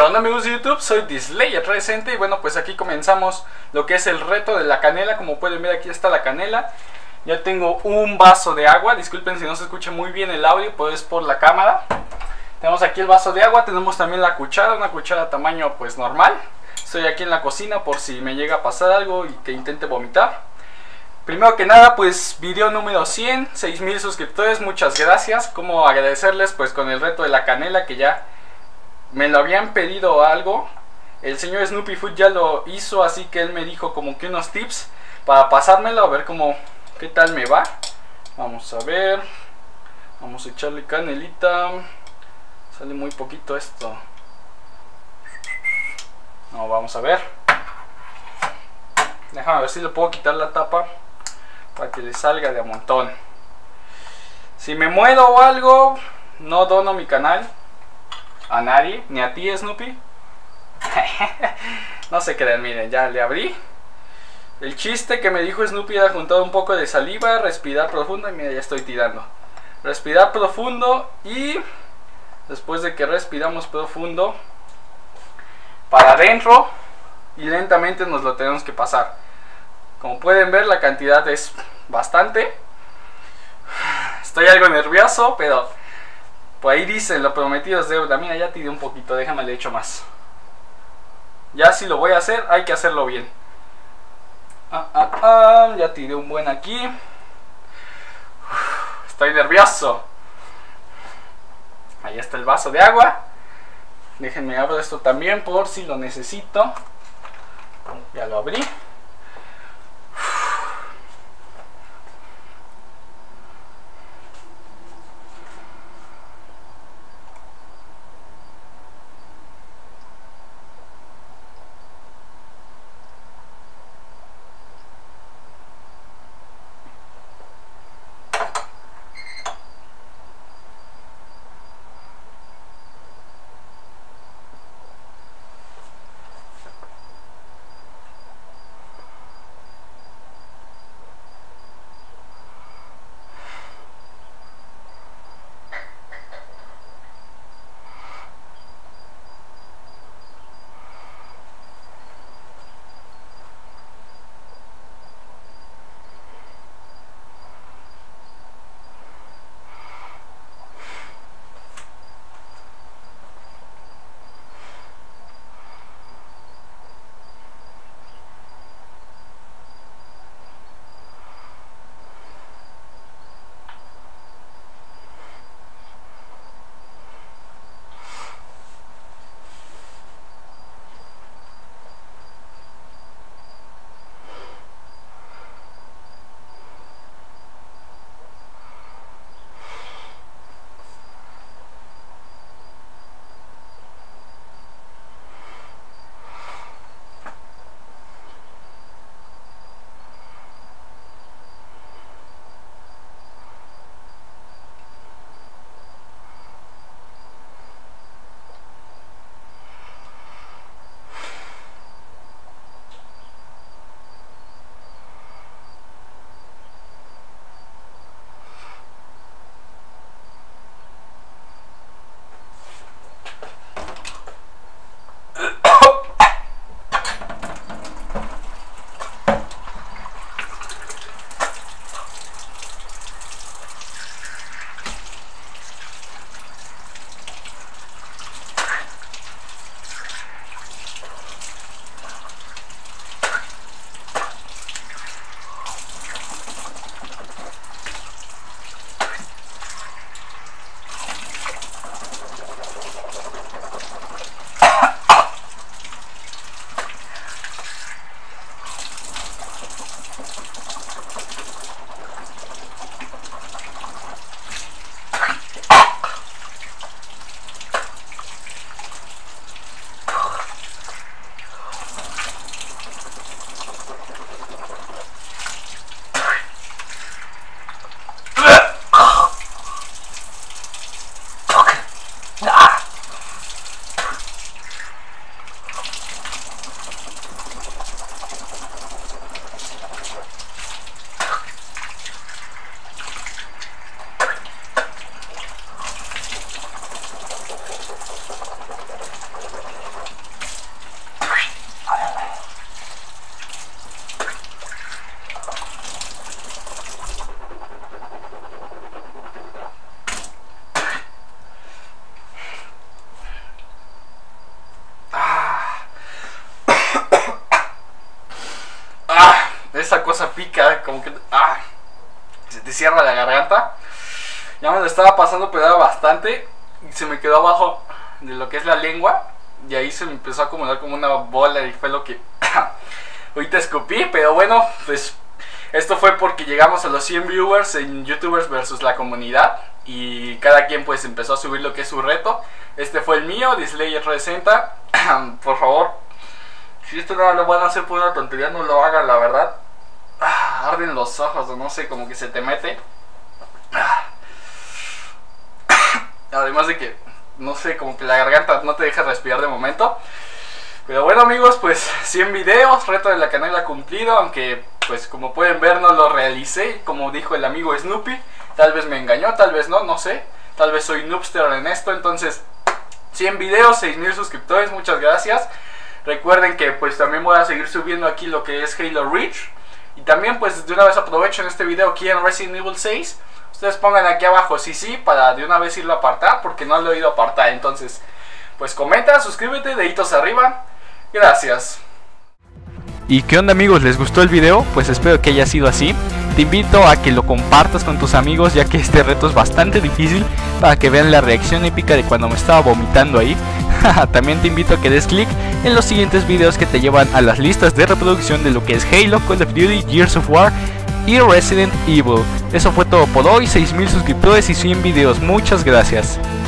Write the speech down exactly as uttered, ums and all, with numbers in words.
onda amigos de YouTube? Soy Disley Recente y bueno, pues aquí comenzamos lo que es el reto de la canela. Como pueden ver, aquí está la canela. Ya tengo un vaso de agua, disculpen si no se escucha muy bien el audio, pues por la cámara. Tenemos aquí el vaso de agua, tenemos también la cuchara, una cuchara tamaño pues normal. Estoy aquí en la cocina por si me llega a pasar algo y que intente vomitar. Primero que nada, pues video número cien, seis mil suscriptores, muchas gracias. Como agradecerles pues con el reto de la canela, que ya me lo habían pedido algo. El señor Snoopy Food ya lo hizo, así que él me dijo como que unos tips para pasármelo, a ver cómo, qué tal me va. Vamos a ver, vamos a echarle canelita. Sale muy poquito esto. No, vamos a ver. Déjame ver si le puedo quitar la tapa para que le salga de a montón. Si me muero o algo, no dono mi canal a nadie, ni a ti, Snoopy. No se crean, miren, ya le abrí. El chiste que me dijo Snoopy era juntar un poco de saliva, respirar profundo. Y mira, ya estoy tirando. Respirar profundo y después de que respiramos profundo, para adentro y lentamente nos lo tenemos que pasar. Como pueden ver, la cantidad es bastante. Estoy algo nervioso, pero por ahí dicen, lo prometido es deuda. Mira, ya tiré un poquito, déjame le echo más. Ya si lo voy a hacer, hay que hacerlo bien. Ah, ah, ah, ya tiré un buen aquí. Estoy nervioso. Ahí está el vaso de agua. Déjenme abrir esto también por si lo necesito. Ya lo abrí. esa cosa pica, como que ah, se te cierra la garganta. Ya me lo estaba pasando, pero era bastante. Y se me quedó abajo de lo que es la lengua. Y ahí se me empezó a acumular como una bola. Y fue lo que ahorita escupí. Pero bueno, pues esto fue porque llegamos a los cien viewers en YouTubers versus la comunidad. Y cada quien pues empezó a subir lo que es su reto. Este fue el mío, Dislayer sesenta. Por favor, si esto no lo van a hacer por una tontería, no lo hagan, la verdad. Ah, arden los ojos, o no sé, como que se te mete. Ah. Además de que, no sé, como que la garganta no te deja respirar de momento. Pero bueno amigos, pues cien videos, reto de la canela cumplido. Aunque pues como pueden ver no lo realicé, como dijo el amigo Snoopy. Tal vez me engañó, tal vez no, no sé. Tal vez soy noobster en esto. Entonces cien videos, seis mil suscriptores, muchas gracias. Recuerden que pues también voy a seguir subiendo aquí lo que es Halo Reach. Y también pues de una vez aprovecho en este video, ¿quieren Resident Evil seis? Ustedes pongan aquí abajo sí sí para de una vez irlo a apartar, porque no lo he ido a apartar. Entonces pues comenta, suscríbete, deditos arriba. Gracias. ¿Y qué onda amigos? ¿Les gustó el video? Pues espero que haya sido así. Te invito a que lo compartas con tus amigos, ya que este reto es bastante difícil, para que vean la reacción épica de cuando me estaba vomitando ahí. También te invito a que des click en los siguientes videos que te llevan a las listas de reproducción de lo que es Halo, Call of Duty, Gears of War y Resident Evil. Eso fue todo por hoy, seis mil suscriptores y cien videos. Muchas gracias.